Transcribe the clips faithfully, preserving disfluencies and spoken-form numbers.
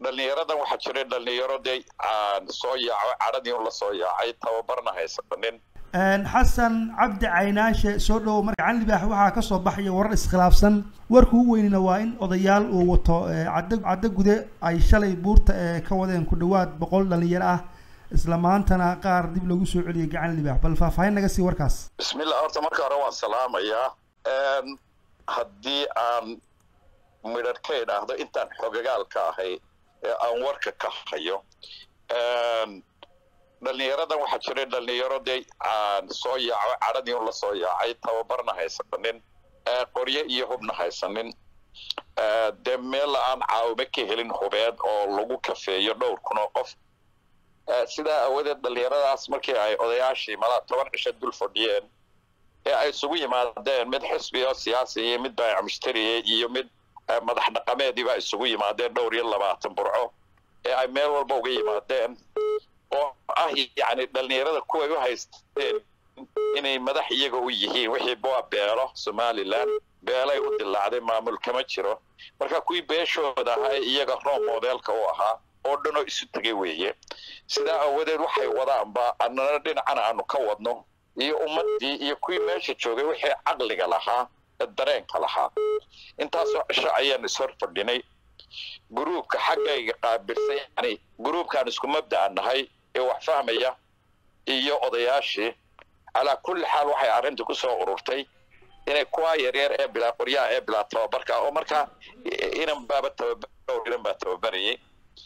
dhalinyaradan waxa jiray dhalinyaro day aan soo yaaco caradii la soo yaacay tababarna haysanin een xasan cabdi caynaashe soo dhow marka Gacan Libaax waxa ka soo baxay warar iskhilaafsan warku ugu weynina waa in odayaal uu wato cadda cadda gude ay shalay buurta ka wadeen ku dhawaad boqol dhalinyaro ah isla maantana qaar dib lagu soo celiyay Gacan Libaax bal faahfaahin naga sii warkaas bismillaah horta marka hore waan salaamayaa een haddii aan midhadhka idhaahdo intaan xogagaal ka ahay ee aan warka ka hayo een dhalinyaradan waxa jiray dhalinyaro day aan soo yaaco caradii la soo yaacay tababarna haysanin ee qoryo iyo hubna haysanin ee de meel aan caawime ka helin hubeed oo lagu kafeeyo dhowr kun oo qof sida awadeed dhalinyaradaas markii ay odayaashii mala toban cisho dul fadhiyeen ee ay isugu yimaadeen mid xisbi oo siyaasi iyo mid baayac mushtari iyo mid madax dhaqameedii baa isugu yimaadeen dhowr iyo labaatan burco ee ay meel walba uga yimaadeen oo ah yani dhalinyarada kuwa u haysteen inay madax iyaga u yihiin wixii boo beelo Somaliland beelay u dilaacday maamul kama jiro marka kuwii beeshooda ahaa iyaga role modelka u ahaa oo dhano isu tagay weeye sida awadeed waxay wadaanba annana dhinacana aanu ka wadno iyo ummadii iyo kuwii meesha joogay wixii caqliga lahaa dareenka lahaa intaasoo cisho ayaan is hor fadhinay gruubka xaggayga qaabilsan yani gruubkaan isku mabda nahay ee wax fahmaya iyo odayaashii ala kulli xaal waxay arrintu ku soo ururtay inay kuwa yaryar ee bilaa qoryaa ee bilaa tababarka oo marka inan baaba tababar inan baa tababarayay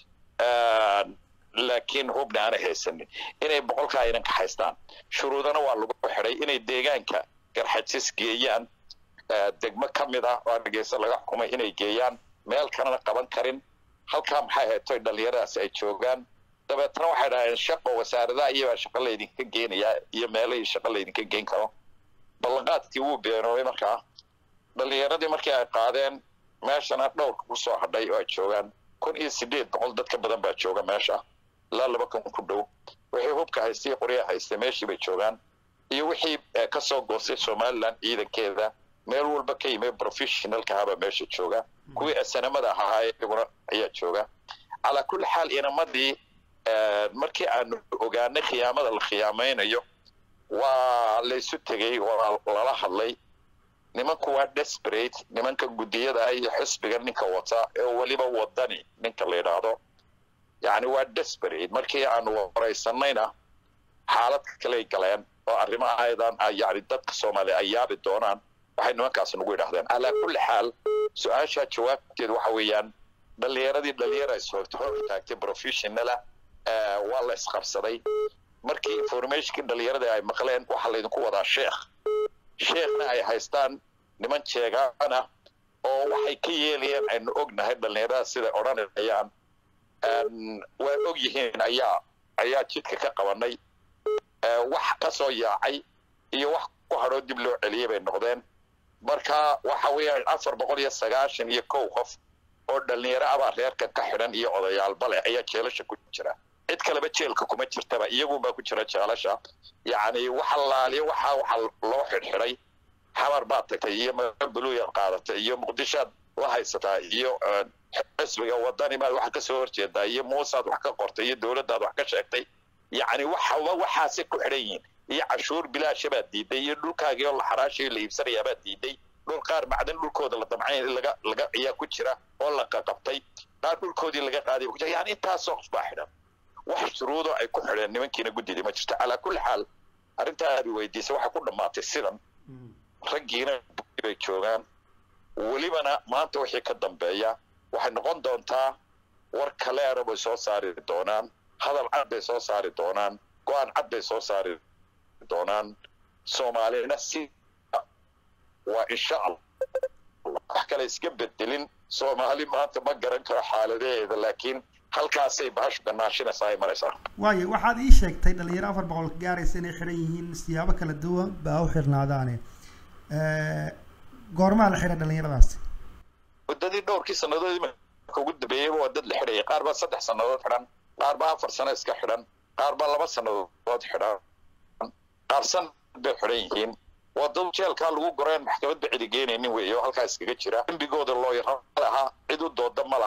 laakiin hubna aan haysanin inay boqolka inan ka haystaan shuruudana waa lagu xiray inay deegaanka garxajis geeyaan degmo kamid ah oo Hargeysa laga xukumay inay geeyaan meel kalena qaban karin halka maxay haytay dhalinyaradaas ay joogaan dabeetana waxay dhaayeen shaqo wasaaradaha iyo shaqo la idinka geenaya iyo meelaha shaqo la idinka geen karo ballanqaadkii uu beenooday markaa dhalinyaradii markii ay qaadeen meeshana dhowr ku soo hadhay oo ay joogaan kun iyo sideed boqol dadka badan baa jooga meesha la laba kun ku dhow wixii hubka haystay qoryaha haystay meeshii bay joogaan iyo wixii ka soo goostay Somaliland ciidankeeda meel walba ka yimid professionalka haba meesha jooga kuwii sanamada ahaa iyaguna ayaa jooga ala kulli xaal inamadii markii aan ogaanay khiyaamada la khiyaamaynayo waa la isu tagay oo la hadlay nimanku waa desperate nimanka gudiyada ay xisbiga ninka wata ee waliba wadani ninka la yiraahdo yani waa desperate markii aan waraysanayna xaalad kale galeen oo arrimaha aydan yani dadka Soomaali ay yaabi doonaan waxay nimankaas nagu yiraahdeen ala kulli xaal su'aasha jawaabteedu waxa weeyaan dhalinyaradii dhalinyarada soo taagtay professional ah waa la isqabsaday markii information dhalinyarada ay maqleen waxa la idinku wadaa sheekh sheekhna ay haystaan niman jeegana oo waxay ka yeelayeen aynu ognahay dhalinyarada sida oranayaan waa og yihiin ayaa ayaa jidka ka qabanay wax ka soo yaacay iyo wax ku haro dib loo celiyay bay noqdeen marka waxa weeyaan afar boqol iyo sagaashan iyo kow qof oo dhalinyaro ah reerka ka xiran iyo odayaal bale ayaa jeelasha ku jira cid kaleba jeelka kuma jirtaba iyagu baa ku jira jeelasha yani waxa laaliyo waxa waxa loo xirxiray xamar baa tagtay iyo mabluuya qaadatay iyo muqdisho la haysataa iyo xisbiga wadani ma waxa ka soo horjeedaa iyo muusaad wax ka qortay iyo dawladda wax ka sheegtay yani waxa waxaasi ku xiran iyo cashuur bilaash baa diiday iyo dhulkaaga oo la xaraashay la iibsanaya baa diiday dhul qaar macdan dhulkooda la damcay laga laga ayaa ku jira oo la qabtay qaar dhulkoodii laga qaaday yani intaas oo qof baa xiran wax shuruudo ay ku xireen nimankiina guddiday ma jirto ala kulli xaal arinta ay weydiisay waxa ku dhamaatay sidan raggiina bay joogaan walibana maanta wixii ka dambeeya waxay noqon doontaa war kale oo soo saari doonaan hadal cad bay soo saari doonaan go'aan cad bay soo saari doonaan Soomaalina si waa insha Allah wax kale iska bedelin Soomaali maanta ma garan karo xaaladeeda laakiin halkaasay baash ganaashinaysaa ay maraysaa waaye waxaad ii sheegtay dhalinyaro afar boqol gaaraysa inay xiran yihiin siyaabo kala duwan baa u xirnaadaane ee goorma la xiray dhalinyaradaas wadadii dhowrkii sanadood marka ugu dambeeyay waa dad la xiray qaar baa saddex sanadood xiran qaar baa afar sano iska xiran qaar baa laba sanadood xiran qaar san bay xiran yihiin wadada jeelka lagu goreen maxkamad bixi geynaynin weeyo halkaas iskaga jira dambigooda loo yaraha cid u dooda ma laha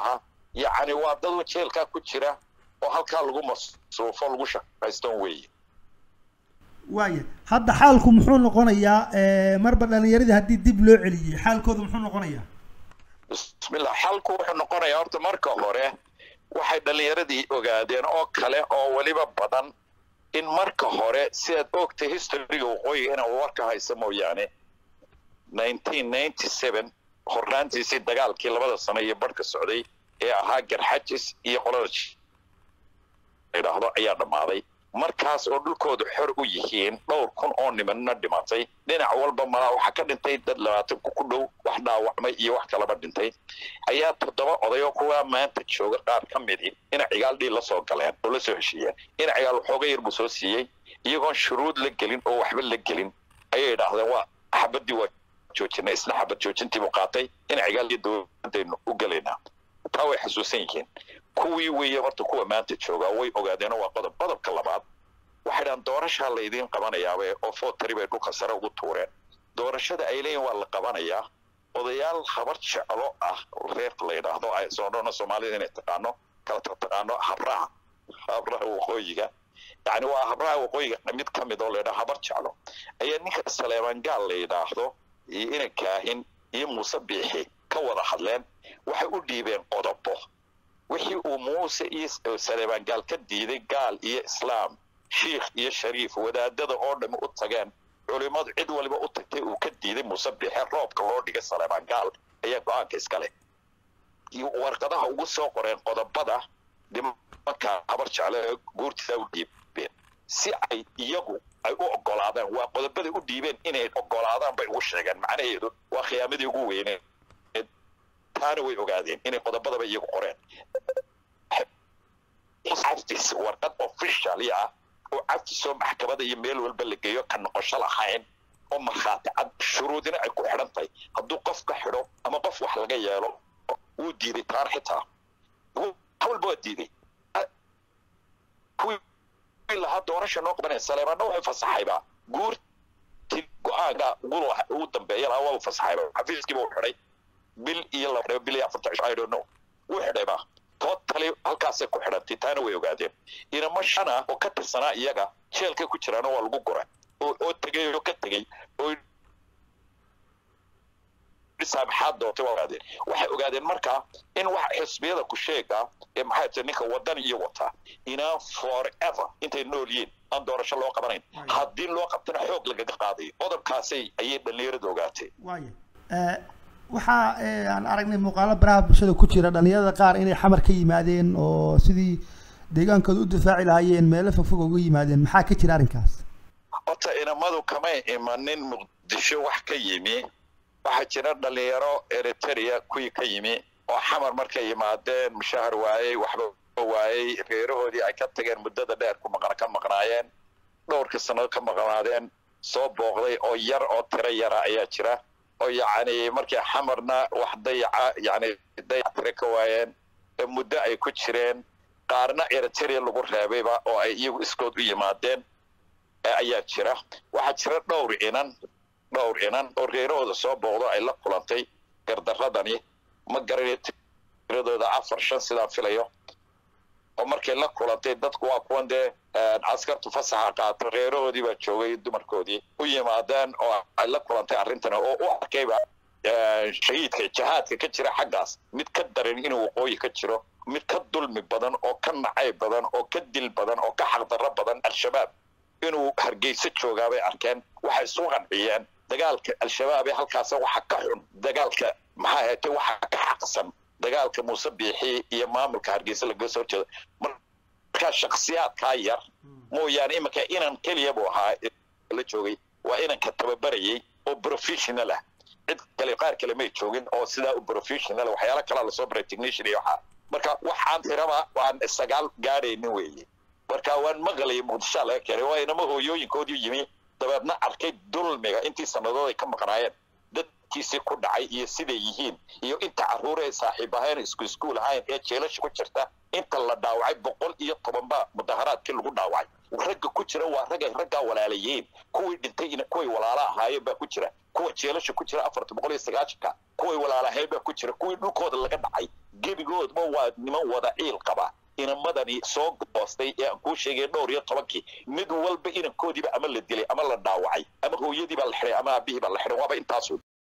yacni waa dad wajeelkaa ku jira oo halkaa lagu masruufo lagu shaqaysto weeye waaye hadda xaalku muxuu noqonayaa marba dhalinyaradii haddii dib loo celiyey xaalkooda muxuu noqonayaa bismillah xaalku wuxuu noqonayaa horta marka hore waxay dhalinyaradii ogaadeen oo kale oo weliba badan in marka hore sidaad ogtay historyga waqooyiga inaan warka haysa mooyaane nineteen ninety-seven horraantiisii dagaalkii labada sano iyo barhka socday ee ahaa garxajis iyo qolada idhaahdo ayaa dhammaaday markaas oo dhulkooda xor u yihiin dhowr kun oo nimanna dhimatay dhinac walba malaa waxaa ka dhintay dad labaatan ku dhow wax dhaawacmay iyo wax kalaba dhintay ayaa toddoba oday oo kuwaa maanta jooga qaar ka midi ina cigaaldhii la soo galeen oo la soo heshiiyeen ina cigaal waxooga yar buu soo siiyey iyagoon shuruud la gelin oo waxba la gelin ayay idhaahdeen waa xabaddii waa joojinay isla xabad joojintii buu qaatay ina cigaal iyo dowladaynu u gelaynaa taa way xasuusan yihiin kuwii weeye horta kuwa maanta jooga way ogaadeen waa qodob qodobka labaad waxay dhaan doorashaa laydiin qabanayaaba oo footari bay dhulka sare ugu tuureen doorashada ay leeyihin waa la qabanayaa odayaal habar jeclo ah reerka la yidhaahdo ay soo dhoona soomaalida inay taqaano kala taqaano habraha habraha waqooyiga yacni waa habraha waqooyiga mid ka mid oo la yidhaha habar jeclo ayaa ninka saleemaan gaal la yidhaahdo iyo ina kaahin iyo muuse biixi ka wada hadleen waxay u dhiibeen qodobo wixii uu muuse iyo saleemaan gaal ka diiday gaal iyo islaam shiikh iyo shariif wadaadada oo dhan u tageen culimadu cid waliba u tagtay uu ka diiday muuse biixi roobka loo dhigay saleemaan gaal ayaa go-aanka iska leh warqadaha ugu soo qoreen qodobada nimanka habar jecle guurtiisa u dhiibeen si ay iyagu ay u ogolaadaan waa qodobaday u dhiibeen inay ogolaadaan bay ugu sheegeen macnaheedu waa khiyaamadii ugu weyneed taana way ogaadeen inay qodobadaba iyagu qoreen caftis warqad official ah oo caftisoo maxkamada iyo meel walba la geeyo ka noqosho lahayn oo markhaati cad shuruudina ay ku xidhan tahay hadduu qof ka xidho ama qof wax laga yeelo wuu diiday taar xitaa walba waa diiday kuwii lahaa doorasha noo qabanaya saleebaanna waxay fasaxayba guurti go-aanka ugu dambeeya lahaa waa u fasaxayba xafiiskiiba u xidhay bil iyo laba bil iyo afartan cisho I don't know wuu xidhayba totally halkaasay ku xidhantay taana way ogaadeen inama shana oo ka tirsanaa iyaga jeelkay ku jiraana waa lagu guray oo oo tegay oo ka tegay oo saamaxaad doortay waa ogaadeen waxay ogaadeen markaa in wax xisbiyada ku sheega ee maxay tahay ninka wadan iyo wata inaa forever intay nool yihiin aan doorasho loo qabanayn haddii loo qabtana xoog lagaga qaadayo qodobkaasay ayay dhalinyarada ogaatay waaye waxaa aan aragnay muuqaalo baraha bulshada ku jira dhalinyarada qaar inay xamar ka yimaadeen oo sidii deegaankooda u difaaci lahaayeen meelo fogfog uga yimaadeen maxaa ka jira arrinkaas horta inamadu kamay imanin muqdisho wax ka yimi waxaa jira dhalinyaro eritrea kuwii ka yimi oo xamar markay yimaadeen mushahar waayey waxba waayey reerahoodii ay ka tageen muddada dheer ku maqan ka maqnaayeen dhowrka sano ka maqnaadeen soo booqday oo yar oo tiro yara ayaa jira oo yacni markii xamarna wax dayaca yacni dayac tiro ka waayeen muddo ay ku jireen qaarna eritrea lagu reebayba oo ay iyagu iskood u yimaadeen ayaa jira waxaa jira dhowr inan dhowr inan oo reerahooda soo booqdo ay la kulantay gardaradani ma garanayo tiradooda afar shan sidaan filayo oo markay la kulantay dadku waa kuwan dee askartu fasaxa qaato reerahoodii baa joogay dumarkoodii u yimaadeen oo ay la kulantay arrintan oo u arkayba shahiidka jihaadka ka jira xaggaas mid ka daran inuu waqooyi ka jiro mid ka dulmi badan oo ka nacay badan oo ka dil badan oo ka xaqdarro badan al-shabaab inuu hargeysa joogaa bay arkeen waxay isu qanciyeen dagaalka al-shabaab ee halkaas waxa ka xun dagaalka maxaa ahayd waxa ka xaqsan dagaalka muuse biixi iyo maamulka hargeysa laga soo jeedo marka shakhsiyaadka yar mooyaane imanka inan keliya buu ahaa la joogay waa inanka tababarayay oo professional ah cid kale qaar kale may joogin oo sidaa u professional waxyaalo kale la soo baray technician iyo waxa marka waxaan tiraba waan sagaal gaadhaynin weeye marka waan maqlay muqdisho laga keenay waa inama hooyooyinkoodii yimi dabeedna arkay dulmiga intii sanadood ay ka maqnaayeen dad dadkiisii ku dhacay iyo siday yihiin iyo inta carruur ee saaxiib ahayn isku iskuul ahayn ee jeelasha ku jirta inta la dhaawacay boqol iyo tobanba mudaharaadkii lagu dhaawacay ragga ku jira waa rag ay raggaa walaalayiin kuwii dhintay in kuway walaala ahaayeen baa ku jira kuwa jeelasha ku jira afarta boqol iyo sagaashanka kuway walaalahayn baa ku jira kuwii dhulkooda laga dhacay gebigoodba waa niman wada ciil qaba inamadani soo goostay ee aan kuu sheegay dhowr iyo tobankii mid walba inankoodiiba ama la dilay ama la dhaawacay ama hooyadiiba la xiray ama aabbihiiba la xiray waaba intaasu